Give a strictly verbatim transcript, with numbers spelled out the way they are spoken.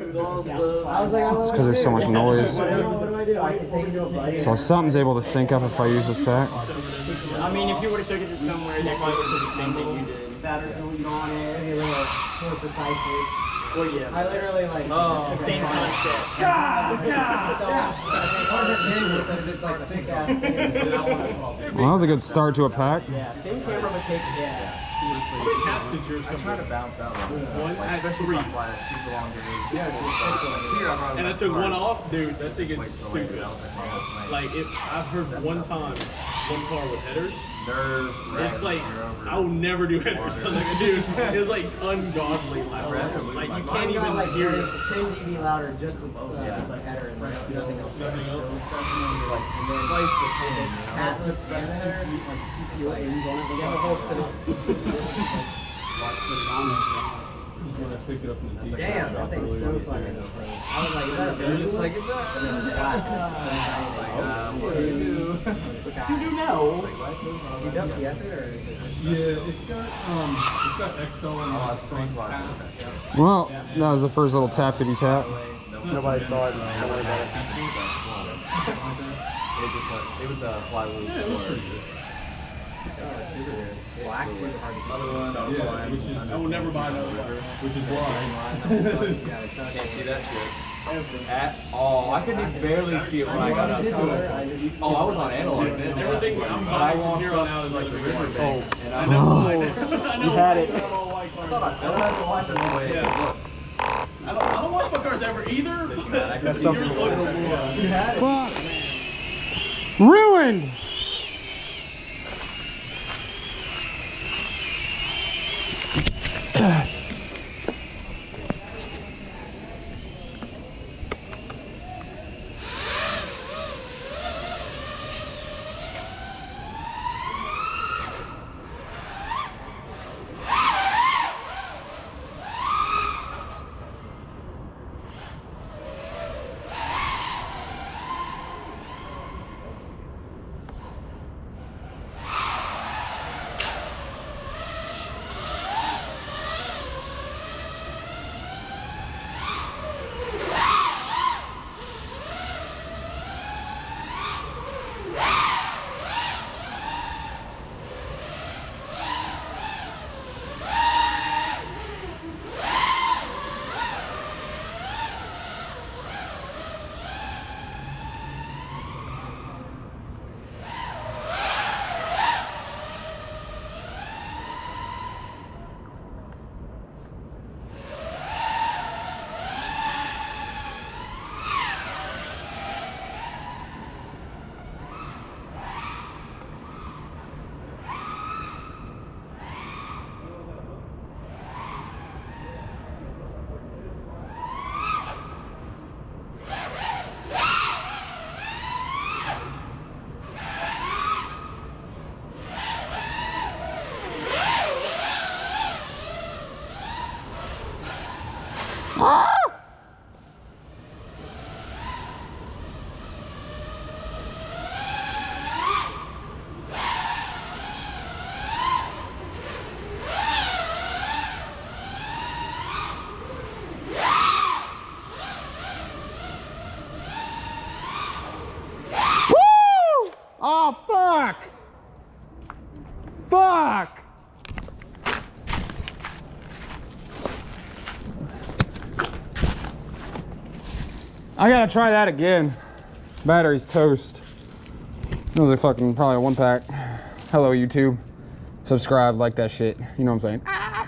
It's because there's so much noise. So something's able to sync up if I use this pack. I mean, if you would have took it to somewhere, they probably would have done the same thing you did. Battery delete on it, maybe a little more precisely. Well, yeah. I literally like. Oh, same concept. God, God. It's like a big ass thing. Well, that was a good start to a pack. Yeah, same camera but take yeah. How many caps did yours come I try to bounce out on it. One, Like, I had three. super long distance. Yeah, it's And I took one off, dude. That thing is stupid. Like, if I've heard one time, one car with headers. It's like, I will never do headers. So like, dude, it's like ungodly loud. Like, you can't even like hear it. ten D B louder just with uh, Yeah. the header and nothing else. Nothing else. Like, and then catless and there, it's like, you have a whole damn, that thing's so fucking dope. I was like, is that a bonus? Like, is that? And then I was like, what do you do? What do you know? You dumped the effort, or is it just? Yeah, it's got um, it's got Expo and uh, Strong Pass. Well, that was the first little tap that he tapped. Nobody saw it. Don't worry about it. It was a plywood. Black, super hard to Another one. Yeah, which is, I will never buy another one. which is why. Can't see that shit at all. I couldn't even barely see it when I got up. Oh, I was on analog then. Everything I'm buying from here on out is like the river bank. And I I know. know. I know. You had it. I thought I don't have to watch it the way it looked. I don't, I don't wash my cars ever either. That's Yours looks more. You had it. Fuck. Ruined. Oh, fuck! Fuck! I gotta try that again. Battery's toast. Those are fucking probably a one pack. Hello, YouTube. Subscribe, like that shit. You know what I'm saying?